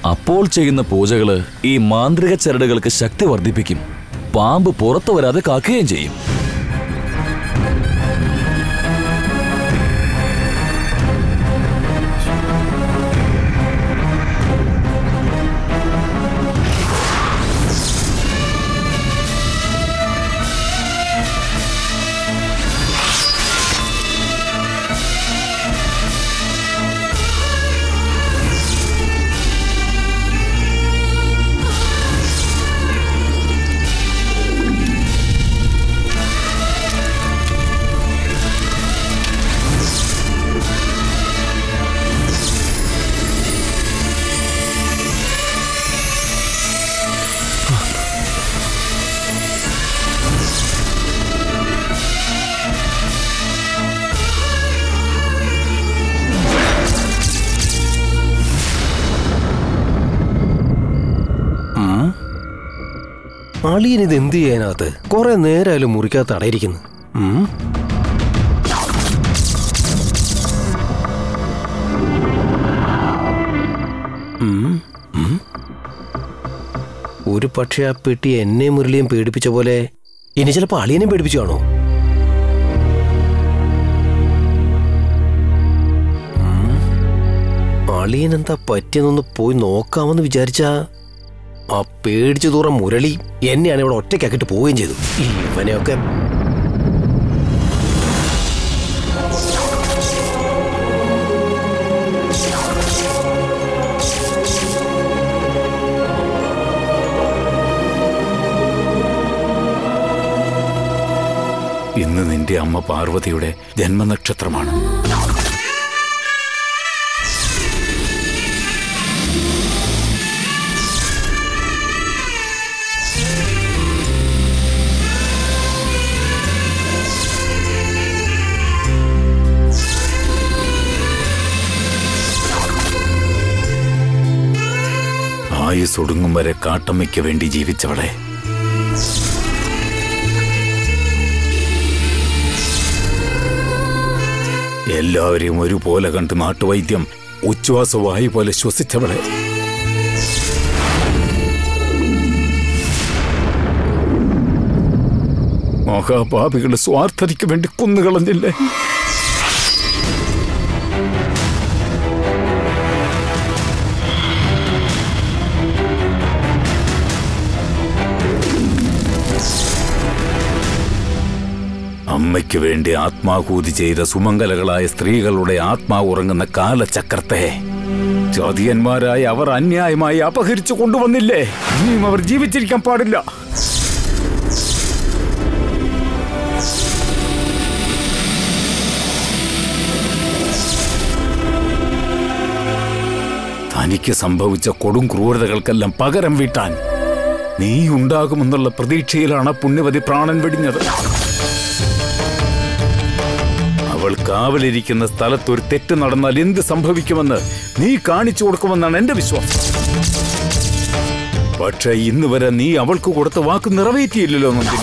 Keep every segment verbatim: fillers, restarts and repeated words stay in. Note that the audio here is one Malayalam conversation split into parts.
അപ്പോൾ ചെയ്യുന്ന പൂജകള് ഈ മാന്ത്രിക ചരടുകൾക്ക് ശക്തി വർദ്ധിപ്പിക്കും. പാമ്പ് പുറത്തു വരാതെ കാക്കുകയും ചെയ്യും. അളിയനിത് എന്ത് ചെയ്യാനകത്ത് കുറെ നേരമായാലും മുറിക്കകത്ത് അടയിരിക്കുന്നു. ഒരു പക്ഷേ ആ പെട്ടി എന്നെ മുരളിയും പേടിപ്പിച്ച പോലെ ഇനി ചിലപ്പോ അളിയനെയും പേടിപ്പിച്ചു കാണോ? അളിയൻ എന്താ പറ്റിയെന്നൊന്ന് പോയി നോക്കാമെന്ന് വിചാരിച്ചാ ആ പേടിച്ചു ദൂരം മുരളി എന്നെയാണ് ഇവിടെ ഒറ്റയ്ക്കാക്കിട്ട് പോവുകയും ചെയ്തു. ഇവനെയൊക്കെ ഇന്ന് നിന്റെ അമ്മ പാർവതിയുടെ ജന്മനക്ഷത്രമാണ്. ആയുസ് ഒടുങ്ങും വരെ കാട്ടമ്മയ്ക്ക് വേണ്ടി ജീവിച്ചവളെ. എല്ലാവരെയും ഒരുപോലെ കണ്ട് നാട്ടുവൈദ്യം ഉച്ഛ്വാസവായു പോലെ ശ്വസിച്ചവളെ. മഹാപാപികളുടെ സ്വാർത്ഥതയ്ക്ക് വേണ്ടി കൊന്നുകളഞ്ഞില്ലേ? അമ്മയ്ക്ക് വേണ്ടി ആത്മാഹൂതി ചെയ്ത സുമംഗലകളായ സ്ത്രീകളുടെ ആത്മാവ് ഉറങ്ങുന്ന കാലചക്രത്തെ ചതിയന്മാരായ അവർ അന്യായമായി അപഹരിച്ചു കൊണ്ടുവന്നില്ലേ? ഇനിയും അവർ ജീവിച്ചിരിക്കാൻ പാടില്ല. തനിക്ക് സംഭവിച്ച കൊടും ക്രൂരതകൾക്കെല്ലാം പകരം വീട്ടാൻ നീ ഉണ്ടാകുമെന്നുള്ള പ്രതീക്ഷയിലാണ് പുണ്യവതി പ്രാണൻ വെടിഞ്ഞത്. അവൾ കാവലിരിക്കുന്ന സ്ഥലത്ത് ഒരു തെറ്റ് നടന്നാൽ എന്ത് സംഭവിക്കുമെന്ന് നീ കാണിച്ചു കൊടുക്കുമെന്നാണ് എന്റെ വിശ്വാസം. പക്ഷെ ഇന്ന് വരെ നീ അവൾക്ക് കൊടുത്ത വാക്ക് നിറവേറ്റിയില്ലല്ലോ നന്ദിനി.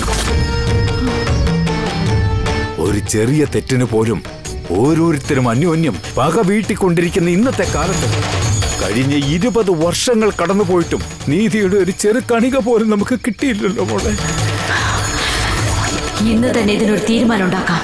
ഒരു ചെറിയ തെറ്റിന് പോലും ഓരോരുത്തരും അന്യോന്യം പക വീട്ടിക്കൊണ്ടിരിക്കുന്ന ഇന്നത്തെ കാലത്ത് കഴിഞ്ഞ ഇരുപത് വർഷങ്ങൾ കടന്നുപോയിട്ടും നീതിയുടെ ഒരു ചെറു കണിക പോലും നമുക്ക് കിട്ടിയില്ലല്ലോ മോളെ. ഇന്ന് തന്നെ ഇതിനൊരു തീരുമാനം ഉണ്ടാക്കാം.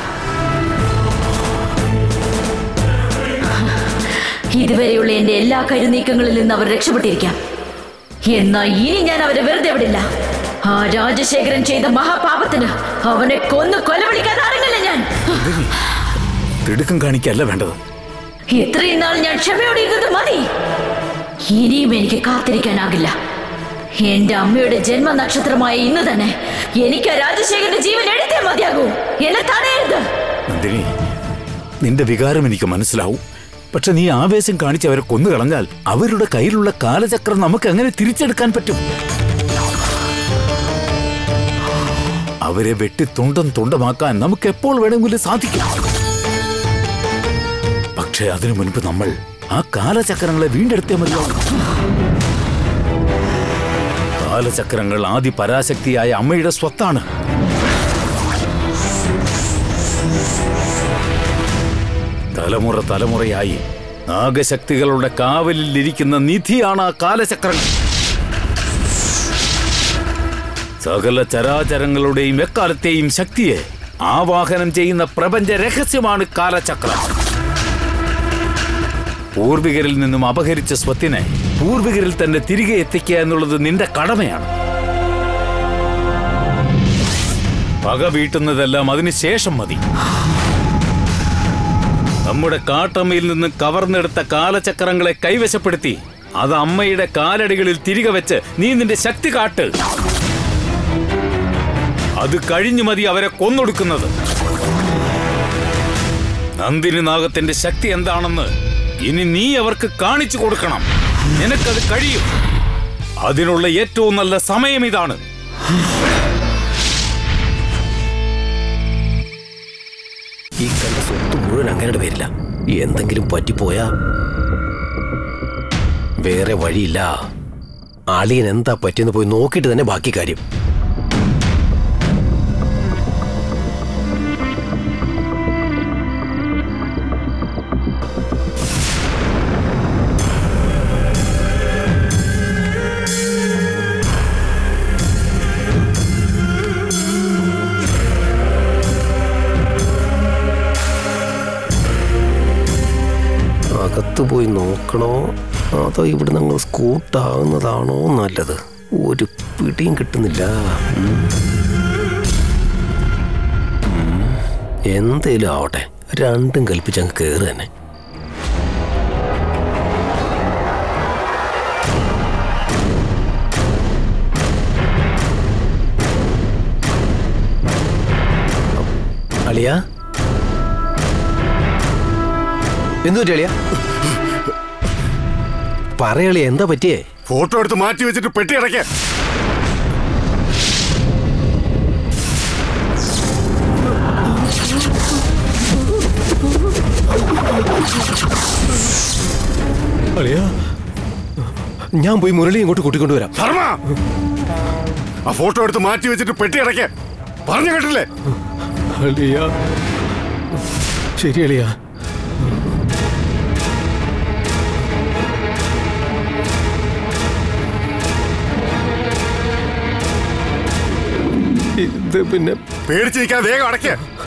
ഇതുവരെയുള്ള എന്റെ എല്ലാ കരുനീക്കങ്ങളിൽ നിന്ന് അവർ രക്ഷപ്പെട്ടിരിക്കാം. എന്നാൽ ഇനി ഞാൻ അവരെ വെറുതെ വിടില്ല. ആ രാജശേഖരൻ ചെയ്ത മഹാപാപത്തിന് അവനെ കൊന്നു കൊലവിളിക്കാൻ അറിയില്ല. ഞാൻ തിടുക്കം കാണിക്കല്ല വേണ്ടത്. ഇത്രയും നാൾ ഞാൻ ക്ഷമയോടെ ഇരുന്നത് മതി. ഇനിയും എനിക്ക് കാത്തിരിക്കാനാകില്ല. എന്റെ അമ്മയുടെ ജന്മനക്ഷത്രമായ ഇന്ന് തന്നെ എനിക്ക് ആ രാജശേഖരന്റെ ജീവൻ എടുത്തേ മതിയാകൂ. എന്നെ തടയരുത്. നന്ദിനി, നിന്റെ വികാരം എനിക്ക് മനസ്സിലാവും. പക്ഷെ നീ ആവേശം കാണിച്ച് അവരെ കൊന്നുകളഞ്ഞാൽ അവരുടെ കയ്യിലുള്ള കാലചക്രം നമുക്ക് എങ്ങനെ തിരിച്ചെടുക്കാൻ പറ്റും? അവരെ വെട്ടി തുണ്ടം തുണ്ടമാക്കാൻ നമുക്ക് എപ്പോൾ വേണമെങ്കിലും സാധിക്കും. പക്ഷെ അതിനു മുൻപ് നമ്മൾ ആ കാലചക്രങ്ങളെ വീണ്ടെടുത്തേ മതിയാവും. കാലചക്രങ്ങൾ ആദി പരാശക്തിയായ അമ്മയുടെ സ്വത്താണ്. തലമുറ തലമുറയായി നാഗശക്തികളുടെ കാവലിൽ ഇരിക്കുന്ന നിധിയാണ് ആ കാലചക്രങ്ങൾ. സകല ചരാചരങ്ങളുടെയും എക്കാലത്തെയും ശക്തിയെ ആവാഹനം ചെയ്യുന്ന പ്രപഞ്ച രഹസ്യമാണ് കാലചക്രം. പൂർവികരിൽ നിന്നും അപഹരിച്ച സ്വത്തിനെ പൂർവികരിൽ തന്നെ തിരികെ എത്തിക്കുക എന്നുള്ളത് നിന്റെ കടമയാണ്. പക വീട്ടുന്നതെല്ലാം അതിനുശേഷം മതി. നമ്മുടെ കാട്ടമ്മയിൽ നിന്ന് കവർന്നെടുത്ത കാലചക്രങ്ങളെ കൈവശപ്പെടുത്തി അത് അമ്മയുടെ കാലടികളിൽ തിരികെ വെച്ച് നീ നിന്റെ ശക്തി കാട്ട്. അത് കഴിഞ്ഞു മതി അവരെ കൊന്നൊടുക്കുന്നത്. നന്ദിനി നാഗത്തിന്റെ ശക്തി എന്താണെന്ന് ഇനി നീ അവർക്ക് കാണിച്ചു കൊടുക്കണം. നിനക്കത് കഴിയും. അതിനുള്ള ഏറ്റവും നല്ല സമയം ഇതാണ്. ഈ കണ്ട സ്വത്ത് മുഴുവൻ അങ്ങനെ വരില്ല. എന്തെങ്കിലും പറ്റിപ്പോയാ വേറെ വഴിയില്ല. അളിയൻ എന്താ പറ്റിയെന്ന് പോയി നോക്കിയിട്ട് തന്നെ ബാക്കി കാര്യം. അകത്ത് പോയി നോക്കണോ അതോ ഇവിടെ നമ്മൾ സ്കൂട്ടാകുന്നതാണോ നല്ലത്? ഒരു പിടിയും കിട്ടുന്നില്ല. എന്തേലും ആവട്ടെ, രണ്ടും കൽപ്പിച്ചങ്ങ് കയറി തന്നെ. അളിയാ, എന്തു പറ്റി അളിയാ? പറയളിയ, എന്താ പറ്റിയേ? ഫോട്ടോ എടുത്ത് മാറ്റി വെച്ചിട്ട് പെട്ടി അടയ്ക്ക. അളിയാ, ഞാൻ പോയി മുരളി ഇങ്ങോട്ട് കൂട്ടിക്കൊണ്ടുവരാം. ആ ഫോട്ടോ എടുത്ത് മാറ്റി വെച്ചിട്ട് പെട്ടി അടയ്ക്ക. പറഞ്ഞു കേട്ടില്ലേ? അളിയാ, ശരി അളിയാ. ഇത് പിന്നെ പേടിച്ച് നിൽക്കാൻ വേഗം അടയ്ക്ക.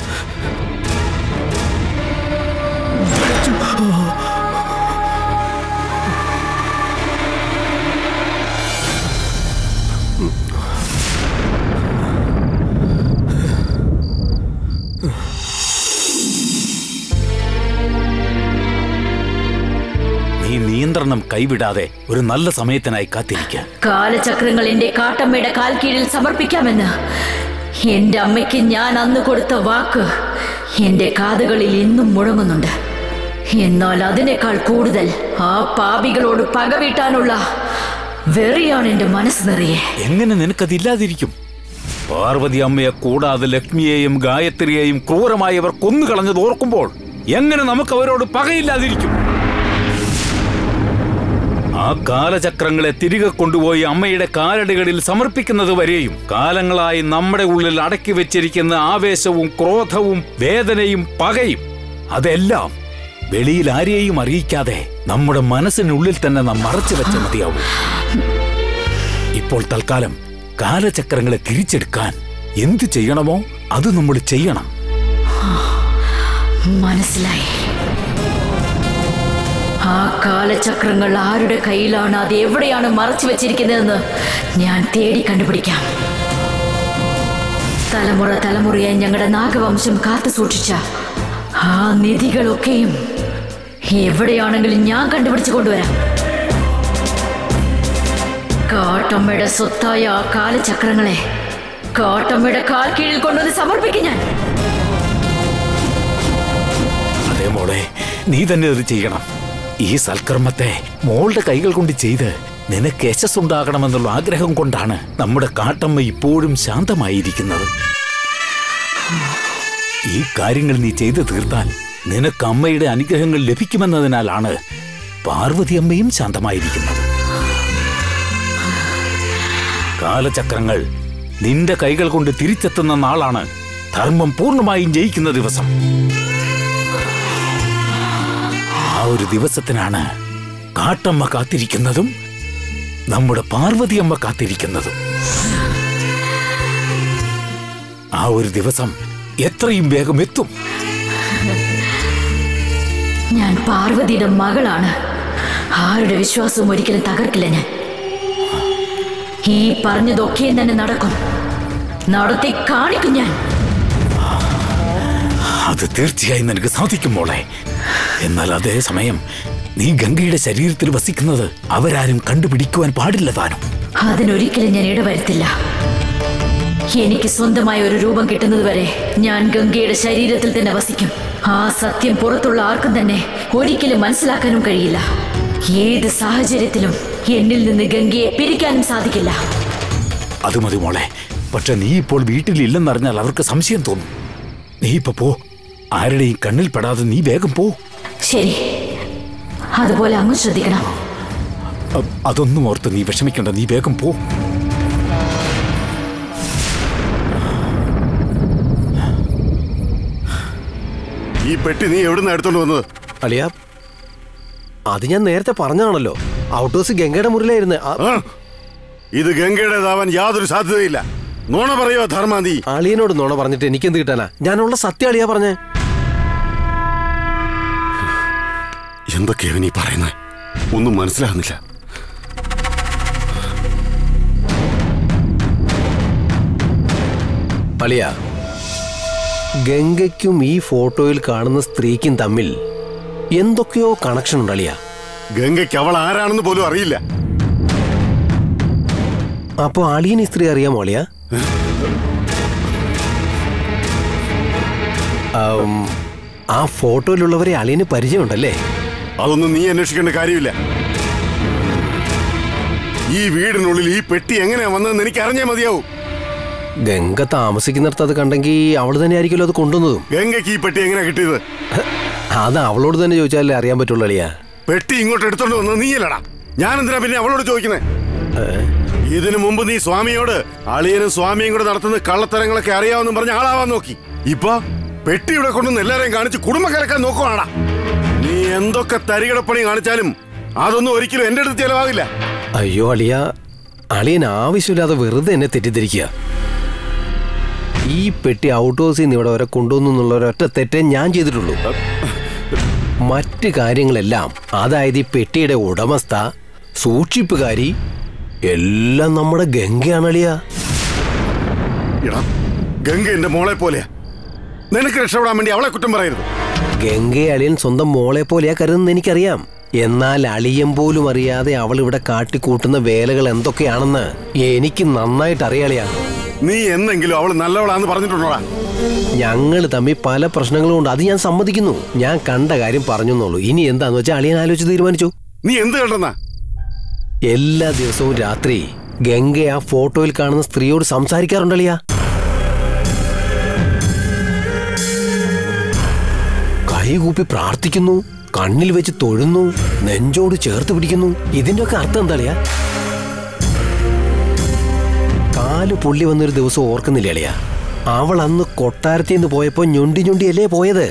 നീ നിയന്ത്രണം കൈവിടാതെ ഒരു നല്ല സമയത്തിനായി കാത്തിരിക്കുക. കാലചക്രങ്ങൾ എന്റെ കാട്ടമ്മയുടെ കാൽ കീഴിൽ സമർപ്പിക്കാമെന്ന് എന്റെ അമ്മയ്ക്ക് ഞാൻ അന്ന് കൊടുത്ത വാക്ക് എന്റെ കാതുകളിൽ ഇന്നും മുഴങ്ങുന്നുണ്ട്. എന്നാൽ അതിനേക്കാൾ കൂടുതൽ ആ പാപികളോട് പകവീട്ടാനുള്ള വെറിയാണ് എന്റെ മനസ്സ് നിറയെ. എങ്ങനെ നിനക്കതില്ലാതിരിക്കും? പാർവതി അമ്മയെ കൂടാതെ ലക്ഷ്മിയെയും ഗായത്രിയെയും ക്രൂരമായി അവർ കൊന്നുകളഞ്ഞത് ഓർക്കുമ്പോൾ എങ്ങനെ നമുക്ക് അവരോട് പകയില്ലാതിരിക്കും? ആ കാലചക്രങ്ങളെ തിരികെ കൊണ്ടുപോയി അമ്മയുടെ കാലടികളിൽ സമർപ്പിക്കുന്നത് വരെയും കാലങ്ങളായി നമ്മുടെ ഉള്ളിൽ അടക്കി വെച്ചിരിക്കുന്ന ആവേശവും ക്രോധവും വേദനയും പകയും അതെല്ലാം വെളിയിൽ ആരെയും അറിയിക്കാതെ നമ്മുടെ മനസ്സിനുള്ളിൽ തന്നെ നാം മറച്ചു വെച്ച മതിയാവും. ഇപ്പോൾ തൽക്കാലം കാലചക്രങ്ങളെ തിരിച്ചെടുക്കാൻ എന്തു ചെയ്യണമോ അത് നമ്മൾ ചെയ്യണം. മനസ്സിലായി. ആ കാലചക്രങ്ങൾ ആരുടെ കയ്യിലാണ്, അത് എവിടെയാണ് മറച്ചു വെച്ചിരിക്കുന്നതെന്ന് ഞാൻ തേടി കണ്ടുപിടിക്കാം. തലമുറ തലമുറയായി ഞങ്ങളുടെ നാഗവംശം കാത്തു സൂക്ഷിച്ച ആ നിധികളൊക്കെയും എവിടെയാണെങ്കിലും ഞാൻ കണ്ടുപിടിച്ചു കൊണ്ടുവരാം. കാട്ടമ്മയുടെ സ്വത്തായ ആ കാലചക്രങ്ങളെ കാട്ടമ്മയുടെ കാൽ കീഴിൽ കൊണ്ടുവന്ന് സമർപ്പിക്കും ഞാൻ. അതേ മോളെ, നീ തന്നെ അത് ചെയ്യണം. ഈ സൽക്കർമ്മത്തെ മോളുടെ കൈകൾ കൊണ്ട് ചെയ്ത് നിനക്ക് യശസ്സുണ്ടാകണമെന്നുള്ള ആഗ്രഹം കൊണ്ടാണ് നമ്മുടെ കാട്ടമ്മ ഇപ്പോഴും ശാന്തമായിരിക്കുന്നത്. ഈ കാര്യങ്ങൾ നീ ചെയ്തു തീർത്താൽ നിനക്ക് അമ്മയുടെ അനുഗ്രഹങ്ങൾ ലഭിക്കുമെന്നതിനാലാണ് പാർവതി അമ്മയും ശാന്തമായിരിക്കുന്നത്. കാലചക്രങ്ങൾ നിന്റെ കൈകൾ കൊണ്ട് തിരിച്ചെത്തുന്ന നാളാണ് ധർമ്മം പൂർണ്ണമായും ജയിക്കുന്ന ദിവസം. ആ ഒരു ദിവസത്തിനാണ് കാട്ടമ്മ കാത്തിരിക്കുന്നതും നമ്മുടെ പാർവതിയമ്മ കാത്തിരിക്കുന്നതും. ആ ഒരു ദിവസം എത്രയും വേഗം എത്തും. ഞാൻ പാർവതിയുടെ മകളാണ്. ആരുടെ വിശ്വാസവും ഒരിക്കലും തകർക്കില്ല. ഞാൻ ഈ പറഞ്ഞതൊക്കെയും തന്നെ നടക്കും, നടത്തി കാണിക്കും ഞാൻ. അത് തീർച്ചയായും നിനക്ക് സാധിക്കും മോളെ. എന്നാൽ അതേ സമയം നീ ഗംഗയുടെ ശരീരത്തിൽ വസിക്കുന്നത് അവരാരും കണ്ടുപിടിക്കുവാൻ പാടില്ല താനും. അതിനൊരിക്കലും ഞാൻ ഇടവരുത്തില്ല. എനിക്ക് സ്വന്തമായ ഒരു രൂപം കിട്ടുന്നത് വരെ ഞാൻ ഗംഗയുടെ ശരീരത്തിൽ തന്നെ വസിക്കും. ആ സത്യം പുറത്തുള്ള ആർക്കും തന്നെ ഒരിക്കലും മനസ്സിലാക്കാനും കഴിയില്ല. ഏത് സാഹചര്യത്തിലും എന്നിൽ നിന്ന് ഗംഗയെ പിരിക്കാനും സാധിക്കില്ല. അത് മതി മോളെ. പക്ഷെ നീ ഇപ്പോൾ വീട്ടിലില്ലെന്നറിഞ്ഞാൽ അവർക്ക് സംശയം തോന്നും. നീ ഇപ്പൊ പോ. ആരുടെയും കണ്ണിൽ പെടാതെ നീ വേഗം പോ. ശരി, അതുപോലെ അങ്ങ് ശ്രദ്ധിക്കണം. അതൊന്നും ഓർത്ത് നീ വിഷമിക്കണ്ട. നീ വേഗം പോ. ഈ പെട്ടി നീ എവിടുന്ന് എടുത്തോണ്ട് വന്നത്? അളിയ, അത് ഞാൻ നേരത്തെ പറഞ്ഞാണല്ലോ. ഔട്ട് ഹൗസ് ഗംഗയുടെ മുറിയിലായിരുന്നു. ഇത് ഗംഗയുടേതാവാൻ യാതൊരു സാധ്യതയില്ല. നോണ പറയോ ധർമാന്തി? അളിയനോട് നോണ പറഞ്ഞിട്ട് എനിക്കെന്ത് കിട്ടാനാ? ഞാനുള്ള സത്യം അളിയാ പറഞ്ഞേ. എന്തൊക്കെയാ നീ പറയുന്നത്? ഒന്നും മനസ്സിലാകുന്നില്ല. അളിയ, ഗംഗയ്ക്കും ഈ ഫോട്ടോയിൽ കാണുന്ന സ്ത്രീക്കും തമ്മിൽ എന്തൊക്കെയോ കണക്ഷൻ ഉണ്ട് അളിയ. ഗംഗയ്ക്ക് അവൾ ആരാണെന്ന് പോലും അറിയില്ല. അപ്പൊ അളിയൻ ഈ സ്ത്രീ അറിയാമോ അളിയ? ആ ഫോട്ടോയിലുള്ളവരെ അളിയന് പരിചയമുണ്ടല്ലേ? അതൊന്നും നീ അന്വേഷിക്കേണ്ട കാര്യമില്ല. ഈ വീടിനുള്ളിൽ ഈ പെട്ടി എങ്ങനെയാ വന്നതെന്ന് എനിക്ക് അറിഞ്ഞാൽ മതിയാവും. ഗംഗ താമസിക്കുന്നിടത്ത് അത് കണ്ടെങ്കിൽ അവള് തന്നെ ആയിരിക്കുമല്ലോ അത് കൊണ്ടുവന്നതും. ഗംഗയ്ക്ക് ഈ പെട്ടി എങ്ങനെയാ കിട്ടിയത്? അത് അവളോട് തന്നെ ചോദിച്ചാലേ അറിയാൻ പറ്റുള്ളൂ അളിയ. പെട്ടി ഇങ്ങോട്ട് എടുത്തോണ്ട് വന്നത് നീയല്ലടാ. ഞാൻ എന്തിനാ പിന്നെ അവളോട് ചോദിക്കുന്നേ? ഇതിനു മുമ്പ് നീ സ്വാമിയോട് അളിയനും സ്വാമിയും കൂടെ നടത്തുന്ന കള്ളത്തരങ്ങളൊക്കെ അറിയാമെന്നും പറഞ്ഞ് ആളാവാൻ നോക്കി. ഇപ്പൊ പെട്ടി ഇവിടെ കൊണ്ടുവന്ന് എല്ലാരെയും കാണിച്ച് കുടുംബ കലക്കാൻ നോക്കുവാണാ. നീ എന്തൊക്കെ തരികിടപ്പണി കാണിച്ചാലും അതൊന്നും ഒരിക്കലും എന്റെ അടുത്ത് ചെലവാകില്ല. അയ്യോ അളിയ, അളിയൻ ആവശ്യമില്ലാതെ വെറുതെ എന്നെ തെറ്റിദ്ധരിക്കുക. ഈ പെട്ടി ഔട്ട് ഹൗസിൽ നിന്ന് ഇവിടെ വരെ കൊണ്ടുവന്നു എന്നുള്ള ഒരൊറ്റ തെറ്റേ ഞാൻ ചെയ്തിട്ടുള്ളൂ. മറ്റ് കാര്യങ്ങളെല്ലാം, അതായത് ഈ പെട്ടിയുടെ ഉടമസ്ഥ, സൂക്ഷിപ്പുകാരി, എല്ലാം നമ്മുടെ ഗംഗയാണ് അളിയ. ഗംഗ എന്റെ മോളെ പോലെയാ. നിനക്ക് രക്ഷപ്പെടാൻ വേണ്ടി അവളെ കുറ്റം പറയരുത്. ഗംഗയെ അളിയൻ സ്വന്തം മോളെ പോലെയാ കരുതുന്നത് എനിക്കറിയാം. എന്നാൽ അളിയൻ പോലും അറിയാതെ അവൾ ഇവിടെ കാട്ടിക്കൂട്ടുന്ന വേലകൾ എന്തൊക്കെയാണെന്ന് എനിക്ക് നന്നായിട്ട് അറിയാളിയാ. നീ എന്നെങ്കിലും അവൾ നല്ലവളാന്ന് പറഞ്ഞിട്ടുണ്ടോടാ? ഞങ്ങൾ തമ്മിൽ പല പ്രശ്നങ്ങളും ഉണ്ട്, അത് ഞാൻ സമ്മതിക്കുന്നു. ഞാൻ കണ്ട കാര്യം പറഞ്ഞെന്നുള്ളൂ. ഇനി എന്താന്ന് വെച്ചാൽ അളിയൻ ആലോചിച്ച് തീരുമാനിച്ചു. നീ എന്ത് കണ്ടെന്നാ? എല്ലാ ദിവസവും രാത്രി ഗംഗ ആ ഫോട്ടോയിൽ കാണുന്ന സ്ത്രീയോട് സംസാരിക്കാറുണ്ടളിയാ. കൈകൂപ്പി പ്രാർത്ഥിക്കുന്നു, കണ്ണിൽ വെച്ച് തൊഴുന്നു, നെഞ്ചോട് ചേർത്ത് പിടിക്കുന്നു. ഇതിന്റെയൊക്കെ അർത്ഥം എന്താളിയാ? കാല് പൊള്ളി വന്നൊരു ദിവസം ഓർക്കുന്നില്ല അളിയാ? അവൾ അന്ന് കൊട്ടാരത്തിൽ നിന്ന് പോയപ്പോ ഞൊണ്ടി ഞൊണ്ടിയല്ലേ പോയത്?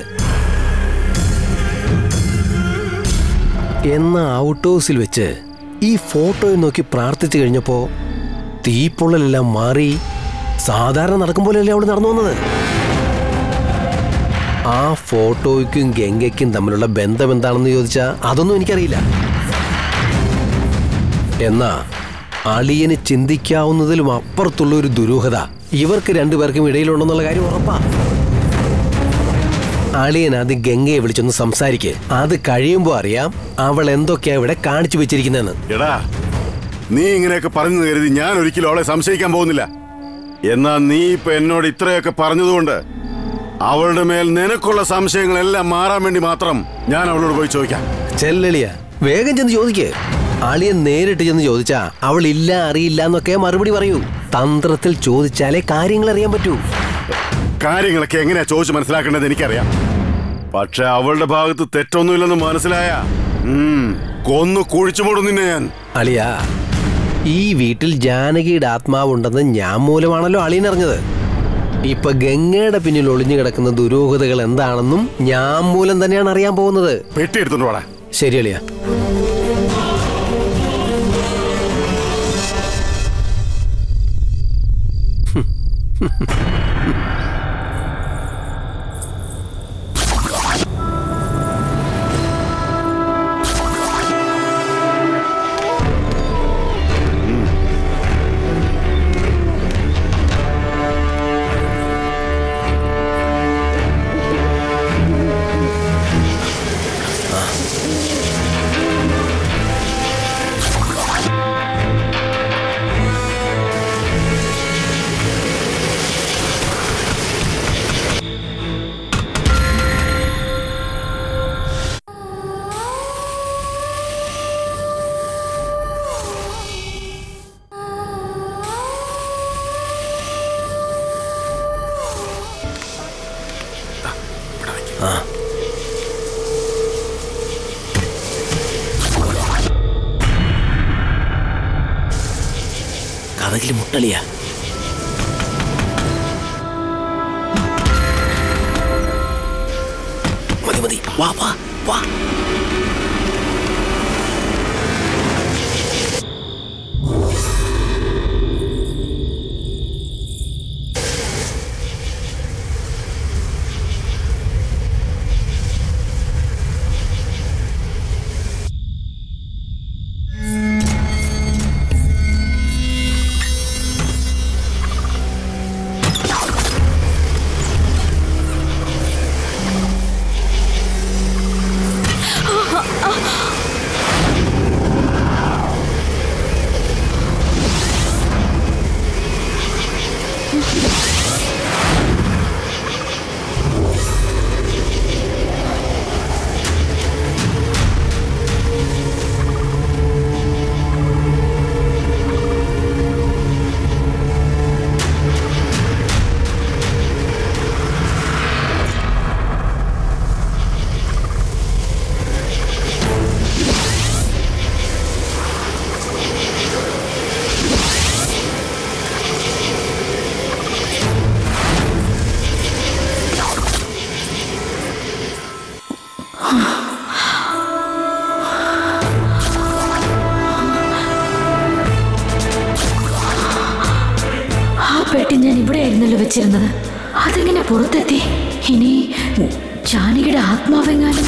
എന്ന ഔട്ട് ഹൗസിൽ വെച്ച് ഈ ഫോട്ടോയിൽ നോക്കി പ്രാർത്ഥിച്ചു കഴിഞ്ഞപ്പോ തീപ്പൊള്ളലെല്ലാം മാറി സാധാരണ നടക്കും പോലെയല്ലേ അവൾ നടന്നു വന്നത്. ആ ഫോട്ടോയ്ക്കും ഗംഗയ്ക്കും തമ്മിലുള്ള ബന്ധം എന്താണെന്ന് ചോദിച്ചാൽ അതൊന്നും എനിക്കറിയില്ല. എന്നാ അളിയന് ചിന്തിക്കാവുന്നതിലും അപ്പുറത്തുള്ള ഒരു ദുരൂഹത ഇവർക്ക് രണ്ടുപേർക്കും ഇടയിലുണ്ടെന്നുള്ള കാര്യം ഉറപ്പാ. അളിയൻ അത് ഗംഗയെ വിളിച്ചൊന്ന് സംസാരിക്ക്. അത് കഴിയുമ്പോ അറിയാം അവൾ എന്തൊക്കെയാ ഇവിടെ കാണിച്ചു വെച്ചിരിക്കുന്നതെന്ന്. എടാ, നീ ഇങ്ങനെയൊക്കെ പറഞ്ഞു കരുതി ഞാൻ ഒരിക്കലും അവളെ സംശയിക്കാൻ പോകുന്നില്ല. എന്നാ നീ ഇപ്പൊ എന്നോട് ഇത്രയൊക്കെ പറഞ്ഞതുകൊണ്ട് അവളുടെ മേൽ നിനക്കുള്ള സംശയങ്ങളെല്ലാം മാറാൻ വേണ്ടി മാത്രം ഞാൻ അവളോട് പോയി ചോദിക്കാം. ചെല്ലളിയ, വേഗം ചെന്ന് ചോദിക്ക്. അളിയൻ നേരിട്ട് ചെന്ന് ചോദിച്ചാ അവൾ ഇല്ല, അറിയില്ല എന്നൊക്കെ മറുപടി പറയൂ. തന്ത്രത്തിൽ ചോദിച്ചാലേ കാര്യങ്ങൾ അറിയാൻ പറ്റൂ. കാര്യങ്ങളൊക്കെ എങ്ങനെയാ ചോദിച്ച് മനസ്സിലാക്കേണ്ടത് എനിക്കറിയാം. പക്ഷെ അവളുടെ ഭാഗത്ത് തെറ്റൊന്നുമില്ലെന്ന് മനസ്സിലായ കൊന്നു കുഴിച്ചുമൂടും നിന്നെ ഞാൻ. അളിയ, ഈ വീട്ടിൽ ജാനകിയുടെ ആത്മാവുണ്ടെന്ന് ഞാൻ മൂലമാണല്ലോ അളിയൻ അറിഞ്ഞത്. ഇപ്പൊ ഗംഗയുടെ പിന്നിൽ ഒളിഞ്ഞു കിടക്കുന്ന ദുരൂഹതകൾ എന്താണെന്നും ഞാൻ മൂലം തന്നെയാണ് അറിയാൻ പോകുന്നത്. പെട്ടി എടുത്തോണ്ട് വാടാ. ശരി അളിയ. കഥകിൽ മുട്ടളിയാ. മതി മതി, വാ വാ വാ. പെട്ടി ഞാൻ ഇവിടെ ആയിരുന്നല്ലോ വെച്ചിരുന്നത്. അതെങ്ങനെ പുറത്തെത്തി? ഇനി ജാനകിയുടെ ആത്മാവെങ്ങാനും.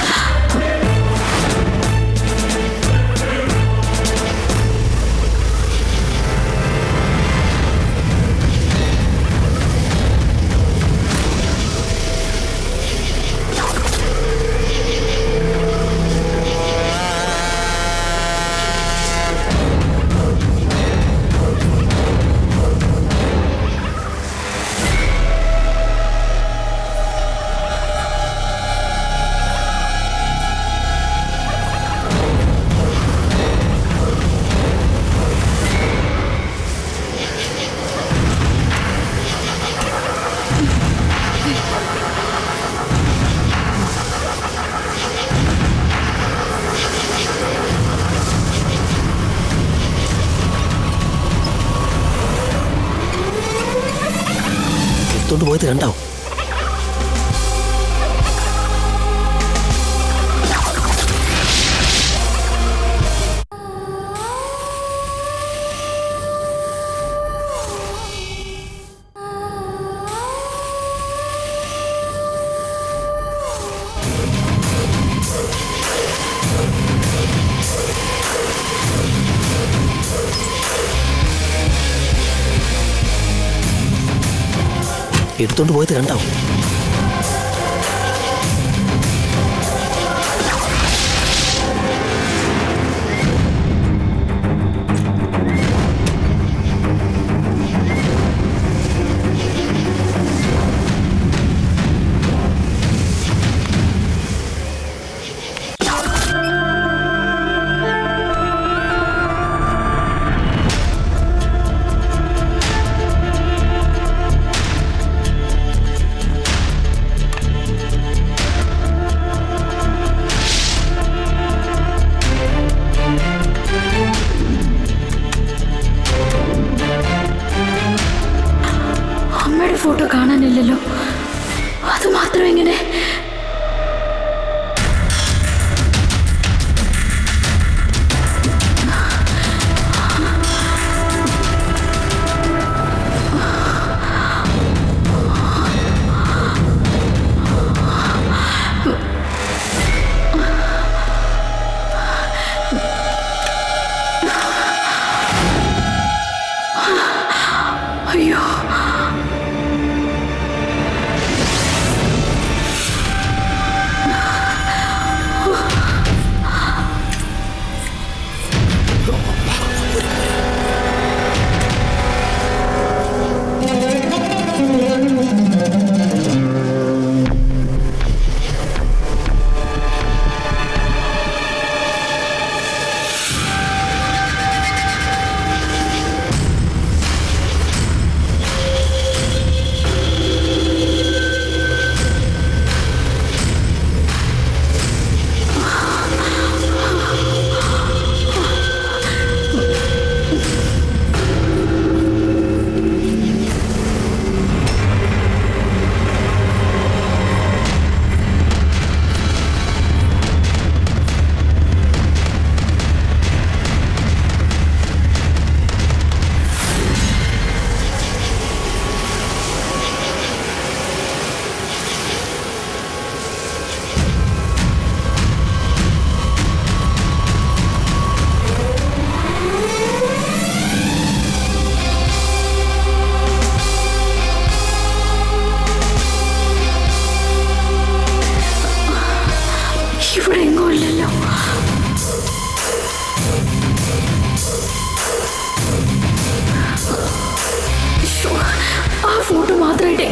എടുത്തോണ്ട് പോയത് കണ്ടോ? എടുത്തോണ്ട് പോയത് കണ്ടോ?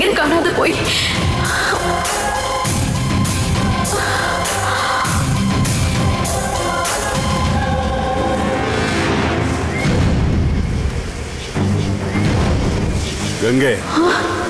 ട്രെയിൻ കാണാതെ പോയി. ഗംഗേ